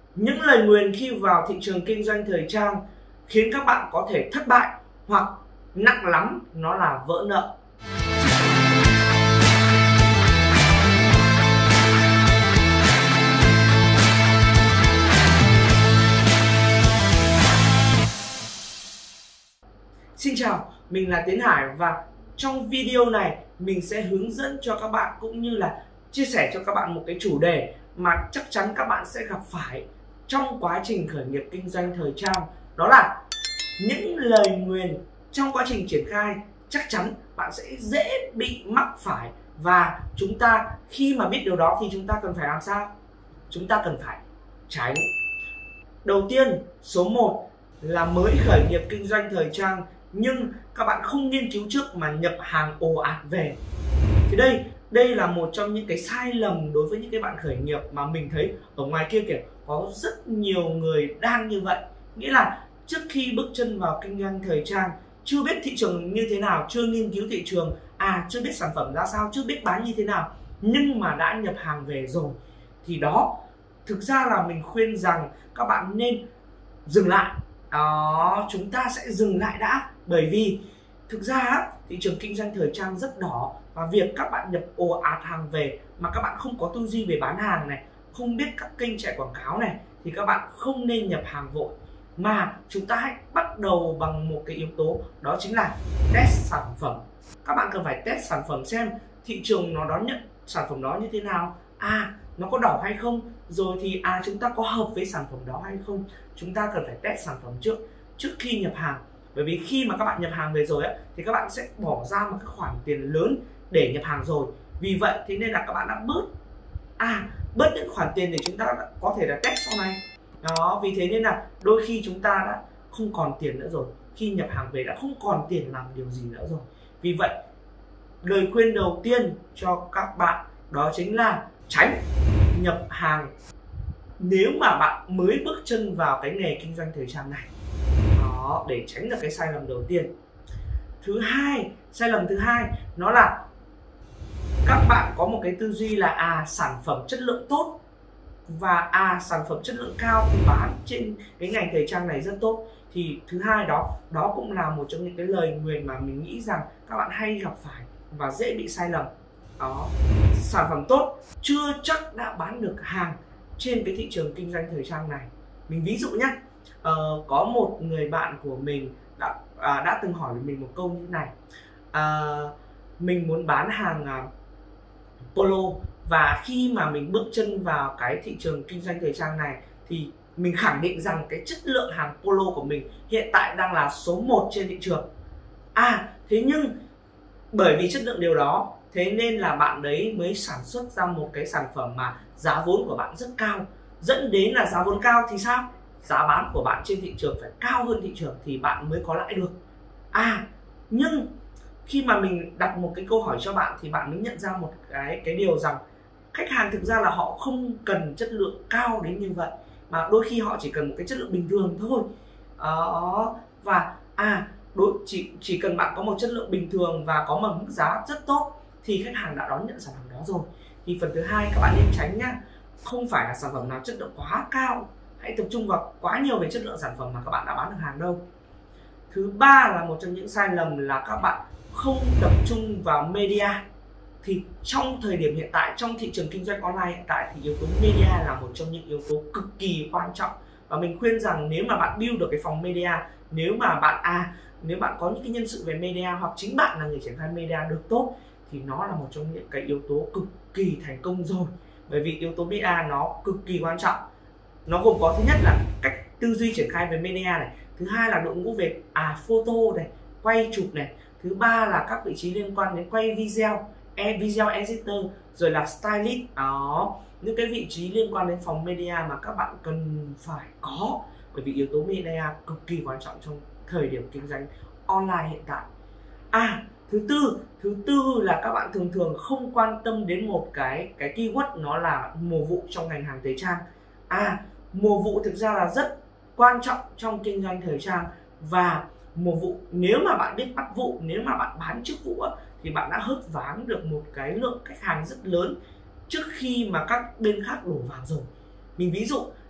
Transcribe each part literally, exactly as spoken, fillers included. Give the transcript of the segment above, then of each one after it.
Những lời nguyền khi vào thị trường kinh doanh thời trang khiến các bạn có thể thất bại, hoặc nặng lắm nó là vỡ nợ. Xin chào, mình là Tiến Hải và trong video này mình sẽ hướng dẫn cho các bạn cũng như là chia sẻ cho các bạn một cái chủ đề mà chắc chắn các bạn sẽ gặp phải trong quá trình khởi nghiệp kinh doanh thời trang. Đó là những lời nguyền trong quá trình triển khai chắc chắn bạn sẽ dễ bị mắc phải, và chúng ta khi mà biết điều đó thì chúng ta cần phải làm sao? Chúng ta cần phải tránh. Đầu tiên, số một là mới khởi nghiệp kinh doanh thời trang nhưng các bạn không nghiên cứu trước mà nhập hàng ồ ạt về. Thì đây, đây là một trong những cái sai lầm đối với những cái bạn khởi nghiệp mà mình thấy ở ngoài kia kìa có rất nhiều người đang như vậy. Nghĩa là trước khi bước chân vào kinh doanh thời trang, chưa biết thị trường như thế nào, chưa nghiên cứu thị trường, à chưa biết sản phẩm ra sao, chưa biết bán như thế nào, nhưng mà đã nhập hàng về rồi. Thì đó, thực ra là mình khuyên rằng các bạn nên dừng lại. Đó, chúng ta sẽ dừng lại đã. Bởi vì thực ra thị trường kinh doanh thời trang rất đỏ, và việc các bạn nhập ồ ạt hàng về mà các bạn không có tư duy về bán hàng này, không biết các kênh chạy quảng cáo này, thì các bạn không nên nhập hàng vội. Mà chúng ta hãy bắt đầu bằng một cái yếu tố, đó chính là test sản phẩm. Các bạn cần phải test sản phẩm xem thị trường nó đón nhận sản phẩm đó như thế nào, à nó có đỏ hay không, rồi thì à chúng ta có hợp với sản phẩm đó hay không. Chúng ta cần phải test sản phẩm trước trước khi nhập hàng. Bởi vì khi mà các bạn nhập hàng về rồi ấy, thì các bạn sẽ bỏ ra một cái khoản tiền lớn để nhập hàng rồi. Vì vậy thế nên là các bạn đã bớt à bớt những khoản tiền để chúng ta đã có thể là test sau này. Đó, vì thế nên là đôi khi chúng ta đã không còn tiền nữa rồi. Khi nhập hàng về đã không còn tiền làm điều gì nữa rồi. Vì vậy lời khuyên đầu tiên cho các bạn đó chính là tránh nhập hàng nếu mà bạn mới bước chân vào cái nghề kinh doanh thời trang này. Đó, để tránh được cái sai lầm đầu tiên. Thứ hai, sai lầm thứ hai nó là các bạn có một cái tư duy là à sản phẩm chất lượng tốt và à sản phẩm chất lượng cao thì bán trên cái ngành thời trang này rất tốt. Thì thứ hai đó, đó cũng là một trong những cái lời nguyền mà mình nghĩ rằng các bạn hay gặp phải và dễ bị sai lầm. Đó, sản phẩm tốt chưa chắc đã bán được hàng trên cái thị trường kinh doanh thời trang này. Mình ví dụ nhé, ờ, có một người bạn của mình đã, à, đã từng hỏi mình một câu như thế này. à, Mình muốn bán hàng à, polo, và khi mà mình bước chân vào cái thị trường kinh doanh thời trang này thì mình khẳng định rằng cái chất lượng hàng polo của mình hiện tại đang là số một trên thị trường. À thế nhưng bởi vì chất lượng điều đó, thế nên là bạn đấy mới sản xuất ra một cái sản phẩm mà giá vốn của bạn rất cao. Dẫn đến là giá vốn cao thì sao? Giá bán của bạn trên thị trường phải cao hơn thị trường thì bạn mới có lãi được. À nhưng khi mà mình đặt một cái câu hỏi cho bạn thì bạn mới nhận ra một cái cái điều rằng khách hàng thực ra là họ không cần chất lượng cao đến như vậy, mà đôi khi họ chỉ cần một cái chất lượng bình thường thôi. Đó, và à đối, chỉ chỉ cần bạn có một chất lượng bình thường và có một mức giá rất tốt thì khách hàng đã đón nhận sản phẩm đó rồi. Thì phần thứ hai các bạn nên tránh nhá, không phải là sản phẩm nào chất lượng quá cao, hãy tập trung vào quá nhiều về chất lượng sản phẩm mà các bạn đã bán được hàng đâu. Thứ ba là một trong những sai lầm là các bạn không tập trung vào media. Thì trong thời điểm hiện tại, trong thị trường kinh doanh online hiện tại thì yếu tố media là một trong những yếu tố cực kỳ quan trọng. Và mình khuyên rằng nếu mà bạn build được cái phòng media, nếu mà bạn à nếu bạn có những cái nhân sự về media, hoặc chính bạn là người triển khai media được tốt, thì nó là một trong những cái yếu tố cực kỳ thành công rồi. Bởi vì yếu tố media nó cực kỳ quan trọng. Nó gồm có thứ nhất là cách tư duy triển khai về media này, thứ hai là đội ngũ về à photo này, quay chụp này, thứ ba là các vị trí liên quan đến quay video, e video editor, rồi là stylist. Đó, những cái vị trí liên quan đến phòng media mà các bạn cần phải có, bởi vì yếu tố media cực kỳ quan trọng trong thời điểm kinh doanh online hiện tại. À thứ tư, thứ tư là các bạn thường thường không quan tâm đến một cái cái keyword, nó là mùa vụ trong ngành hàng thời trang. À mùa vụ thực ra là rất quan trọng trong kinh doanh thời trang, và mùa vụ nếu mà bạn biết bắt vụ, nếu mà bạn bán trước vụ thì bạn đã hớt ván được một cái lượng khách hàng rất lớn trước khi mà các bên khác đổ vào rồi. Mình ví dụ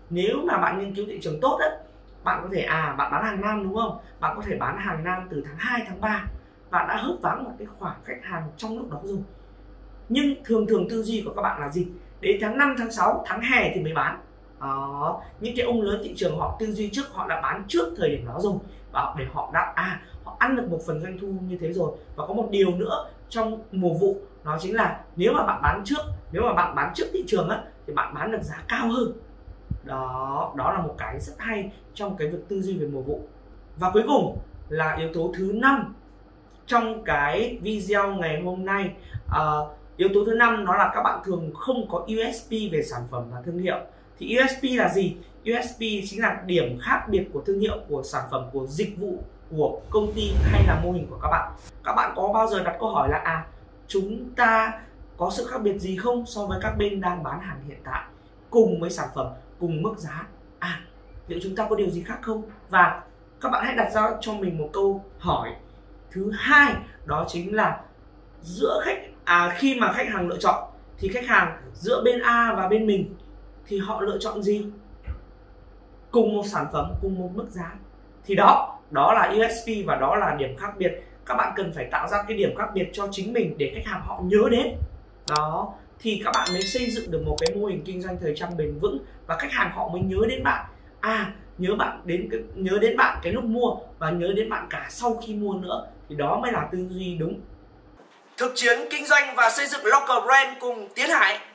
nếu mà bạn nghiên cứu thị trường tốt đấy, bạn có thể à bạn bán hàng nam đúng không, bạn có thể bán hàng nam từ tháng hai, tháng ba, bạn đã hớp vắng một cái khoảng khách hàng trong lúc đó rồi. Nhưng thường thường tư duy của các bạn là gì? Đến tháng năm, tháng sáu, tháng hè thì mới bán. Đó, những cái ông lớn thị trường họ tư duy trước, họ đã bán trước thời điểm đó rồi, và để họ đã à họ ăn được một phần doanh thu như thế rồi. Và có một điều nữa trong mùa vụ, đó chính là nếu mà bạn bán trước, nếu mà bạn bán trước thị trường á, thì bạn bán được giá cao hơn. Đó, đó là một cái rất hay trong cái việc tư duy về mùa vụ. Và cuối cùng là yếu tố thứ năm trong cái video ngày hôm nay. Uh, yếu tố thứ năm đó là các bạn thường không có u ét pê về sản phẩm và thương hiệu. Thì u ét pê là gì? u ét pê chính là điểm khác biệt của thương hiệu, của sản phẩm, của dịch vụ, của công ty hay là mô hình của các bạn. Các bạn có bao giờ đặt câu hỏi là à chúng ta có sự khác biệt gì không so với các bên đang bán hàng hiện tại, cùng với sản phẩm, cùng mức giá? À liệu chúng ta có điều gì khác không? Và các bạn hãy đặt ra cho mình một câu hỏi thứ hai, đó chính là giữa khách à khi mà khách hàng lựa chọn thì khách hàng giữa bên A và bên mình thì họ lựa chọn gì? Cùng một sản phẩm, cùng một mức giá. Thì đó, đó là u ét pê và đó là điểm khác biệt. Các bạn cần phải tạo ra cái điểm khác biệt cho chính mình để khách hàng họ nhớ đến. Đó, thì các bạn mới xây dựng được một cái mô hình kinh doanh thời trang bền vững và khách hàng họ mới nhớ đến bạn. À, nhớ bạn đến cái, nhớ đến bạn cái lúc mua và nhớ đến bạn cả sau khi mua nữa. Thì đó mới là tư duy đúng. Thực chiến kinh doanh và xây dựng local brand cùng Tiến Hải.